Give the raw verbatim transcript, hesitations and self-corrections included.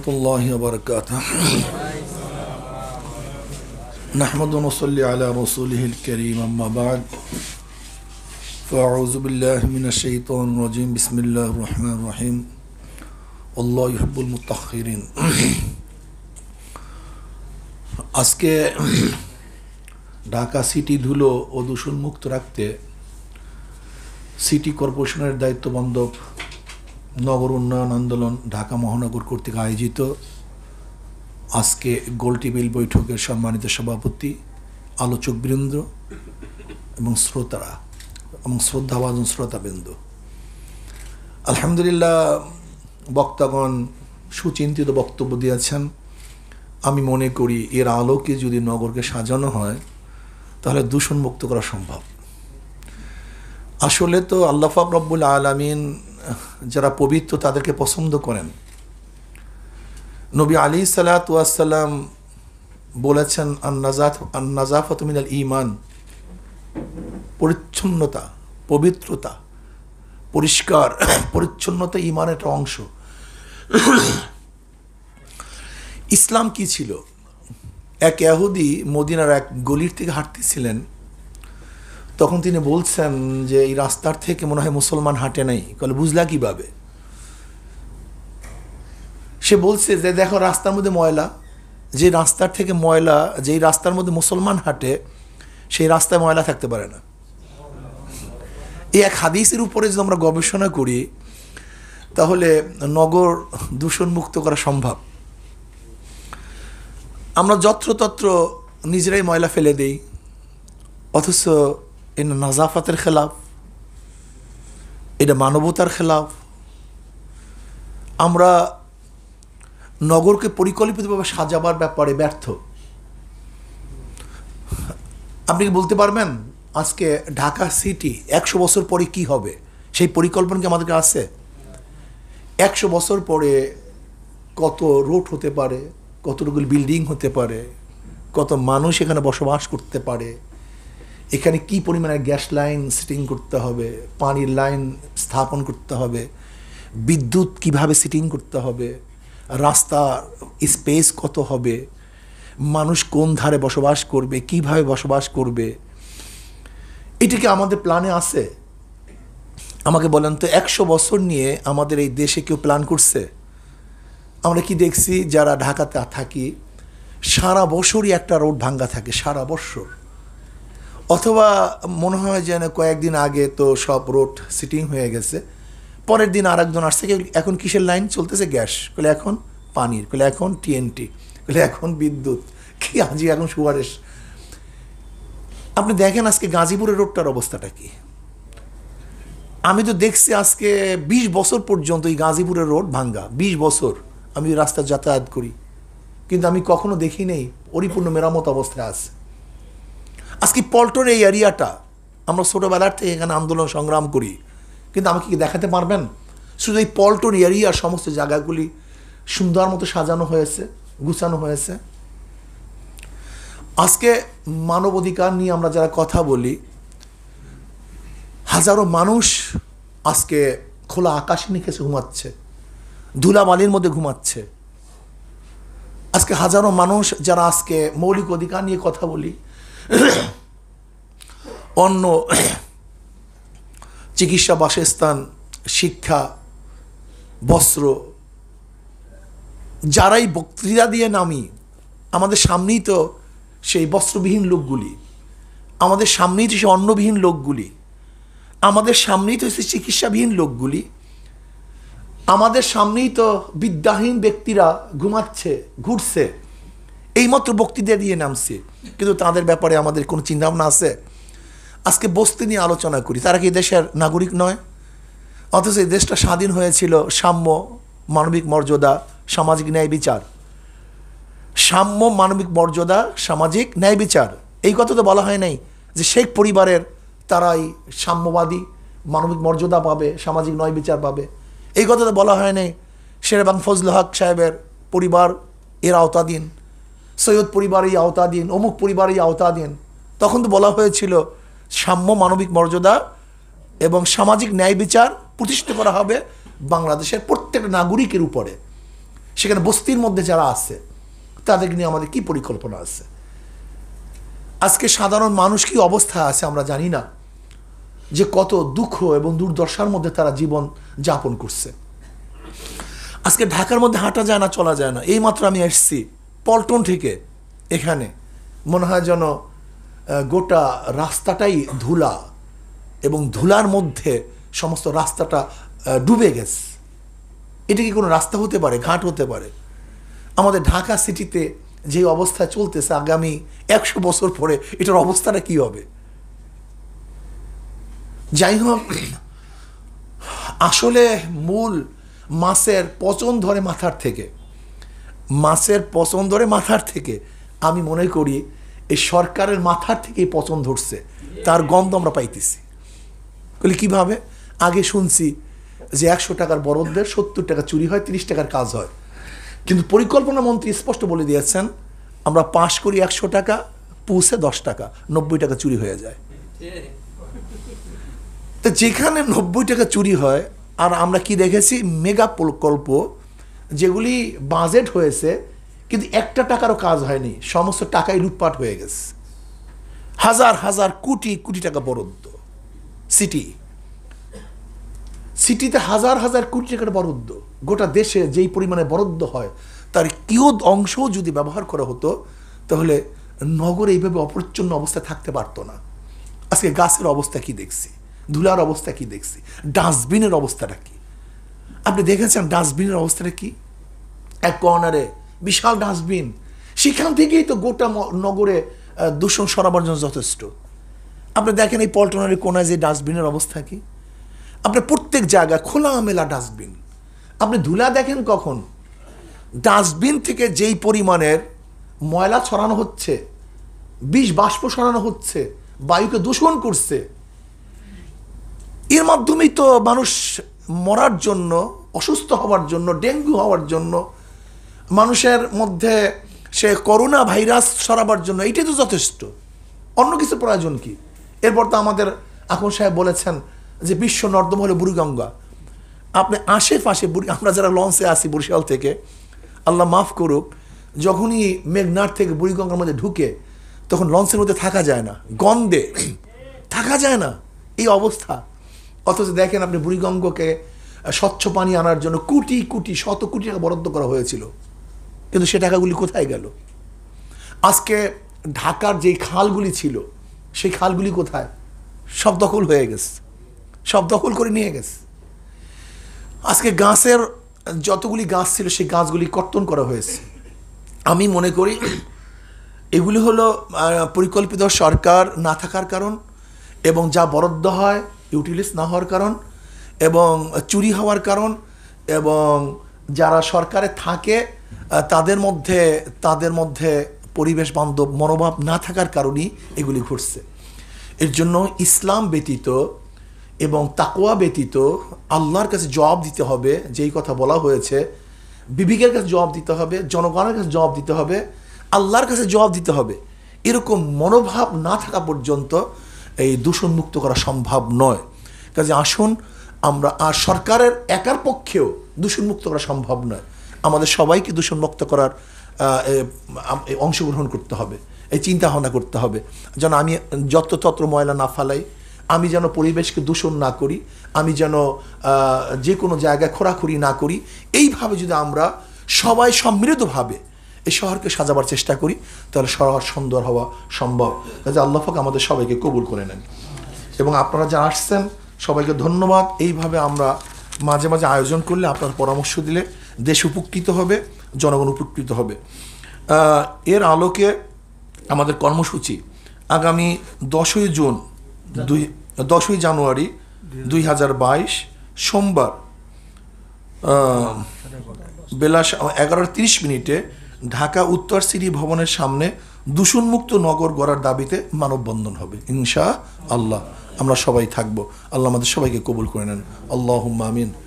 रहमतुल्लाहि व बरकातुहू। नहमदु व नसल्ली अला रसूलिहिल करीम, अम्मा बाद, फ़अऊज़ु बिल्लाहि मिनश शैतानिर रजीम, बिस्मिल्लाहिर रहमानिर रहीम, अल्लाहु युहिब्बुल मुत्तक़ीन। আজকে ঢাকা সিটি ধুলো ও দূষণ মুক্ত রাখতে সিটি কর্পোরেশনের দায়িত্ববান্ধব নগর উন্নয়ন আন্দোলন ঢাকা মহানগর কর্তৃক আয়োজিত আজকে গোল টেবিল বৈঠকের সম্মানিত সভাপতি, আলোচকবৃন্দ এবং শ্রোতারা এবং শ্রদ্ধাভাজন শ্রোতাবৃন্দ, আলহামদুলিল্লাহ বক্তাগণ সুচিন্তিত বক্তব্য দিয়েছেন। আমি মনে করি এর আলোকে যদি নগরকে সাজানো হয় তাহলে দূষণ মুক্ত করা সম্ভব। আসলে তো আল্লাহ পাক রব্বুল আলামিন যারা পবিত্র তাদেরকে পছন্দ করেন। নবী আলাইহিস সালাতু ওয়াস সালাম বলেছেন, আন-নাজাত আন-নাজাফাতু মিনাল ঈমান, পরিচ্ছন্নতা, পবিত্রতা, পরিষ্কার পরিচ্ছন্নতা ঈমানের একটা অংশ। ইসলাম কি ছিল? এক ইহুদি মদিনার এক গলির থেকে হাঁটতেছিলেন, তখন তিনি বলছেন যে এই রাস্তার থেকে মনে হয় মুসলমান হাঁটে নাই। বলে, বুঝলা কিভাবে? সে বলছে যে দেখো রাস্তার মধ্যে ময়লা, যে রাস্তার থেকে ময়লা, যেই রাস্তার মধ্যে মুসলমান হাঁটে সেই রাস্তায় ময়লা থাকতে পারে না। এই এক হাদিসের উপরে যদি আমরা গবেষণা করি তাহলে নগর দূষণ মুক্ত করা সম্ভব। আমরা যত্রতত্র নিজেরাই ময়লা ফেলে দেই, অথচ এটা নাজাফাতের খেলাফ, এটা মানবতার খেলাফ। আমরা নগরকে পরিকল্পিতভাবে সাজাবার ব্যাপারে ব্যর্থ। আপনি কি বলতে পারবেন আজকে ঢাকা সিটি একশো বছর পরে কি হবে? সেই পরিকল্পনা কি আমাদের আছে? একশো বছর পরে কত রোড হতে পারে, কতগুলো বিল্ডিং হতে পারে, কত মানুষ এখানে বসবাস করতে পারে, এখানে কি পরিমাণে গ্যাস লাইন সিটিং করতে হবে, পানির লাইন স্থাপন করতে হবে, বিদ্যুৎ কিভাবে সিটিং করতে হবে, রাস্তা স্পেস কত হবে, মানুষ কোন ধারে বসবাস করবে, কিভাবে বসবাস করবে, এটা কি আমাদের প্ল্যানে আছে? আমাকে বলেন তো, একশো বছর নিয়ে আমাদের এই দেশে কেউ প্ল্যান করছে? আমরা কি দেখছি, যারা ঢাকাতে থাকি সারা বছরই একটা রোড ভাঙ্গা থাকে, সারা বছর। অথবা মনে হয় যেন কয়েকদিন আগে তো সব রোড সিটিং হয়ে গেছে, পরের দিন আর একজন আসছে, এখন কিসের লাইন চলতেছে? গ্যাস। বলে এখন পানির, বলে এখন টিএনটি, বলে এখন বিদ্যুৎ, কি আজি এখন সুয়ারেস। আপনি দেখেন আজকে গাজীপুরের রোডটার অবস্থাটা কি। আমি তো দেখছি আজকে বিশ বছর পর্যন্ত এই গাজীপুরের রোড ভাঙ্গা, বিশ বছর আমি রাস্তা যাতায়াত করি, কিন্তু আমি কখনো দেখি নেই পরিপূর্ণ মেরামত অবস্থায় আছে। আজকে পল্টন এই এরিয়াটা, আমরা ছোটোবেলার থেকে এখানে আন্দোলন সংগ্রাম করি, কিন্তু আমাকে কি দেখাতে পারবেন শুধু এই পল্টন এরিয়ার সমস্ত জায়গাগুলি সুন্দর মতো সাজানো হয়েছে, গুছানো হয়েছে? আজকে মানবাধিকার নিয়ে আমরা যারা কথা বলি, হাজারো মানুষ আজকে খোলা আকাশের নিচে ঘুমাচ্ছে, ধুলাবালির মধ্যে ঘুমাচ্ছে। আজকে হাজারো মানুষ যারা আজকে মৌলিক অধিকার নিয়ে কথা বলি, অন্য চিকিৎসা, বাসস্থান, শিক্ষা, বস্ত্র, যারাই বক্তৃতা দিয়ে নামি, আমাদের সামনেই তো সেই বস্ত্রবিহীন লোকগুলি, আমাদের সামনেই তো সেই অন্নবিহীন লোকগুলি, আমাদের সামনেই তো সেই চিকিৎসাবিহীন লোকগুলি, আমাদের সামনেই তো বিদ্যাহীন ব্যক্তিরা ঘুমাচ্ছে, ঘুরছে, এইমাত্র বক্তৃতা দিয়ে নামছে, কিন্তু তাদের ব্যাপারে আমাদের কোনো চিন্তাভাবনা আছে? আজকে বস্তি নিয়ে আলোচনা করি, তারা কি দেশের নাগরিক নয়? অথচ এই দেশটা স্বাধীন হয়েছিল সাম্য, মানবিক মর্যাদা, সামাজিক ন্যায় বিচার। সাম্য, মানবিক মর্যাদা, সামাজিক ন্যায় বিচার, এই কথা তো বলা হয় নাই যে শেখ পরিবারের তারাই সাম্যবাদী, মানবিক মর্যাদা পাবে, সামাজিক ন্যায় বিচার পাবে। এই কথা তো বলা হয় নাই শেরেবাং ফজল হক সাহেবের পরিবার এর আওতাধীন, সৈয়দ পরিবার এই আওতাধীন, অমুক পরিবার এই আওতাধীন। তখন তো বলা হয়েছিল সাম্য, মানবিক মর্যাদা এবং সামাজিক ন্যায় বিচার প্রতিষ্ঠিত করা হবে বাংলাদেশের প্রত্যেক নাগরিকের উপরে। সেখানে বস্তির মধ্যে যারা আছে তাদেরকে নিয়ে আমাদের কি পরিকল্পনা আছে? আজকে সাধারণ মানুষ কি অবস্থায় আছে আমরা জানি না, যে কত দুঃখ এবং দুর্দশার মধ্যে তারা জীবন যাপন করছে। আজকে ঢাকার মধ্যে হাঁটা যায় না, চলা যায় না। এইমাত্র আমি এসছি পল্টন থেকে, এখানে মনে হয় যেন গোটা রাস্তাটাই ধুলা, এবং ধুলার মধ্যে সমস্ত রাস্তাটা ডুবে গেছে। এটা কি কোনো রাস্তা হতে পারে, ঘাট হতে পারে? আমাদের ঢাকা সিটিতে যে অবস্থা চলতেছে, আগামী একশো বছর পরে এটার অবস্থাটা কি হবে? যাই হোক, আসলে মূল মাছের পচন ধরে মাথার থেকে, মাছের পচন ধরে মাথার থেকে আমি মনে করি এই সরকারের মাথার থেকেই পচন ধরছে, তার গন্ধ আমরা পাইতেছি। বলি কিভাবে? আগে শুনছি যে একশো টাকার বরাদ্দের সত্তর টাকা চুরি হয়, তিরিশ টাকার কাজ হয়। কিন্তু পরিকল্পনা মন্ত্রী স্পষ্ট বলে দিয়েছেন, আমরা পাশ করি একশো টাকা, পৌঁছে দশ টাকা, নব্বই টাকা চুরি হয়ে যায়। তো যেখানে নব্বই টাকা চুরি হয়, আর আমরা কি দেখেছি, মেগা প্রকল্প যেগুলি বাজেট হয়েছে কিন্তু একটা টাকারও কাজ হয়নি, সমস্ত টাকাই লুটপাট হয়ে গেছে। হাজার হাজার কোটি কোটি টাকা বরাদ্দ সিটি, সিটিতে হাজার হাজার কোটি টাকার বরাদ্দ। গোটা দেশে যেই পরিমাণে বরাদ্দ হয় তার কিয়দ অংশ যদি ব্যবহার করা হতো, তাহলে নগরে এইভাবে অপরিচ্ছন্ন অবস্থায় থাকতে পারতো না। আজকে গাছের অবস্থা কি দেখছি, ধুলার অবস্থা কি দেখছি, ডাস্টবিনের অবস্থাটা কি আপনি দেখেছেন? ডাস্টবিনের অবস্থাটা কি? এক কর্নারে বিশাল ডাস্টবিন, সেখান থেকেই তো গোটা নগরে দূষণ সরাবার জন্য যথেষ্ট। আপনি দেখেন এই পল্টনের কোনায় যে ডাস্টবিনের অবস্থা কি, আপনি প্রত্যেক জায়গায় খোলামেলা ডাস্টবিন। আপনি ধুলা দেখেন কখন? ডাস্টবিন থেকে যেই পরিমাণের ময়লা ছড়ানো হচ্ছে, বিষ বাষ্প ছড়ানো হচ্ছে, বায়ুকে দূষণ করছে, এর মাধ্যমেই তো মানুষ মরার জন্য, অসুস্থ হওয়ার জন্য, ডেঙ্গু হওয়ার জন্য, মানুষের মধ্যে সে করোনা ভাইরাস ছড়াবার জন্য এটাই তো যথেষ্ট। অন্য কিছু প্রয়োজন কি? এরপর তো আমাদের এখন সাহেব বলেছেন যে বিশ্ব নর্দমা হলো বুড়িগঙ্গা। আপনি আশেপাশে, আমরা যারা লঞ্চে আসি বরিশাল থেকে, আল্লাহ মাফ করুক, যখনই মেঘনার থেকে বুড়িগঙ্গার মধ্যে ঢুকে তখন লঞ্চের মধ্যে থাকা যায় না, গন্ধে থাকা যায় না, এই অবস্থা। অথচ দেখেন আপনি বুড়িগঙ্গাকে স্বচ্ছ পানি আনার জন্য কোটি কোটি শত কোটি টাকা বরাদ্দ করা হয়েছিল, কিন্তু সে টাকাগুলি কোথায় গেল? আজকে ঢাকার যেই খালগুলি ছিল সেই খালগুলি কোথায়? সব দখল হয়ে গেছে, সব দখল করে নিয়ে গেছে। আজকে গাছের যতগুলি গাছ ছিল সেই গাছগুলি কর্তন করা হয়েছে। আমি মনে করি এগুলি হলো পরিকল্পিত সরকার না থাকার কারণ, এবং যা বরাদ্দ হয় ইউটিলাইজ না হওয়ার কারণ, এবং চুরি হওয়ার কারণ, এবং যারা সরকারে থাকে তাদের মধ্যে তাদের মধ্যে পরিবেশ বান্ধব মনোভাব না থাকার কারণেই এগুলি ঘটছে। এর জন্য ইসলাম ব্যতীত এবং তাকওয়া ব্যতীত আল্লাহর কাছে জবাব দিতে হবে। যেই কথা বলা হয়েছে, বিবেকের কাছে জবাব দিতে হবে, জনগণের কাছে জবাব দিতে হবে, আল্লাহর কাছে জবাব দিতে হবে। এরকম মনোভাব না থাকা পর্যন্ত এই দূষণমুক্ত করা সম্ভব নয়। কাজে আসুন আমরা, আর সরকারের একার পক্ষেও দূষণমুক্ত করা সম্ভব নয়, আমাদের সবাইকে দূষণমুক্ত করার অংশগ্রহণ করতে হবে, এই চিন্তা ভাবনা করতে হবে যেন আমি যত্রতত্র ময়লা না ফালাই, আমি যেন পরিবেশকে দূষণ না করি, আমি যেন যে কোনো জায়গায় খোরাখুরি না করি। এইভাবে যদি আমরা সবাই সম্মিলিতভাবে এই শহরকে সাজাবার চেষ্টা করি, তাহলে শহর সুন্দর হওয়া সম্ভব। কাজে আল্লাহ পাক আমাদের সবাইকে কবুল করে নেন। এবং আপনারা যারা আসছেন সবাইকে ধন্যবাদ। এইভাবে আমরা মাঝে মাঝে আয়োজন করলে, আপনার পরামর্শ দিলে দেশ উপকৃত হবে, জনগণ উপকৃত হবে। এর আলোকে আমাদের কর্মসূচি আগামী দশই জুন দুই দশই জানুয়ারি দুই হাজার বাইশ সোমবার বেলা এগারোটা তিরিশ মিনিটে ঢাকা উত্তর সিটি ভবনের সামনে দূষণমুক্ত নগর গড়ার দাবিতে মানববন্ধন হবে ইনশা আল্লাহ। আমরা সবাই থাকবো। আল্লাহ আমাদের সবাইকে কবুল করে নেন। আল্লাহুম্মা আমিন।